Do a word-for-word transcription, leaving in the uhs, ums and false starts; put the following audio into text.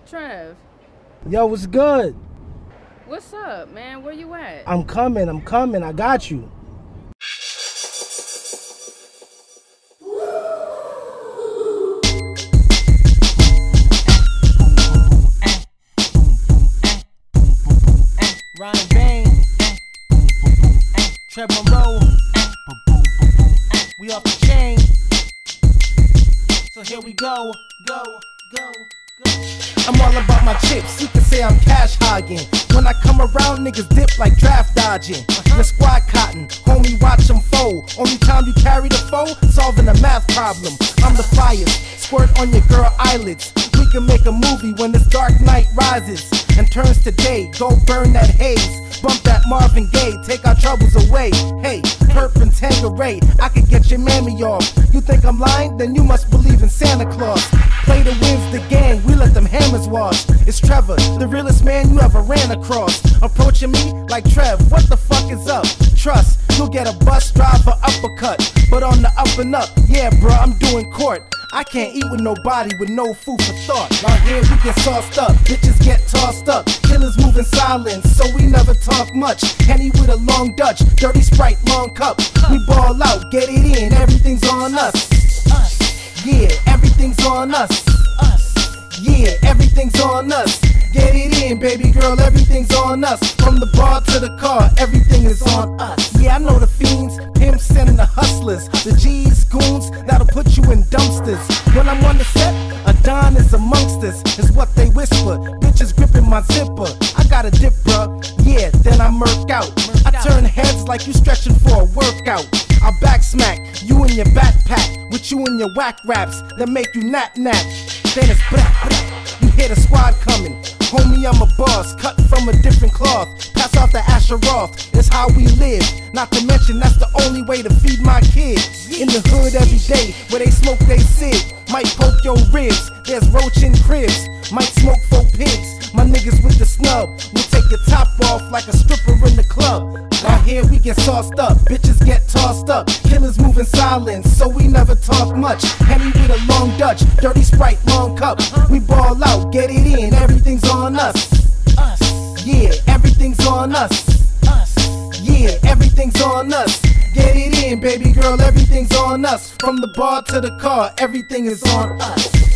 Trev, Yo, what's good? what's up, man? Where you at? I'm coming, I'm coming, I got you. Ryan Bain, Trev Monroe, we off the chain. So here we go, go, go, go. I'm all about my chips, you can say I'm cash hogging. When I come around, niggas dip like draft dodging. Your squad cotton, homie, watch them fold. Only time you carry the foe, solving a math problem. I'm the fire, squirt on your girl eyelids. We can make a movie when this dark night rises and turns to day. Go burn that haze, bump that Marvin Gaye, take our troubles away. Hey, Perp and Tangeray, I could get your mammy off. You think I'm lying? Then you must believe in Santa Claus. Play the wins the gang, we let them hammers wash. It's Trevor, the realest man you ever ran across. Approaching me like Trev, what the fuck is up? Trust, you'll get a bus driver uppercut. But on the up and up, yeah bruh, I'm doing court. I can't eat with nobody with no food for thought. Out here we get sauced up, bitches get tossed up. Killers moving silent, so we never talk much. Henny with a long Dutch, dirty Sprite, long cup. We ball out, get it in, everything's on us. Yeah, everything's on us. Yeah, everything's on us. Get it in, baby girl, everything's on us. From the bar to the car, everything is on us. Yeah, I know the fiends, pimps and the hustlers. The G's, goons, that'll put you in dumpsters. When I'm on the set, a Don is amongst us, is what they whisper. Bitches gripping my zipper. I got a dip, bruh. Yeah, then I murk out. I turn heads like you stretching for a workout. I back smack you in your backpack with you and your whack raps that make you nap nap. Then it's black, black. You hear the squad coming. Homie, I'm a boss, cut from a different cloth. Pass off the Asheroth, it's how we live. Not to mention that's the only way to feed my kids. In the hood every day, where they smoke they cig. Might poke your ribs, there's roach in cribs. Might smoke for pigs, my niggas with the snub. We'll take your top off like a stripper in the club. Out here we get sauced up, bitches get tossed up. Killers moving silent, so we never talk much. Henny with a long Dutch, dirty Sprite, long cup. We ball out, get it in, everything's on us. Yeah, everything's on us. Yeah, everything's on us. Get it in, baby girl, everything's on us. From the bar to the car, everything is on us.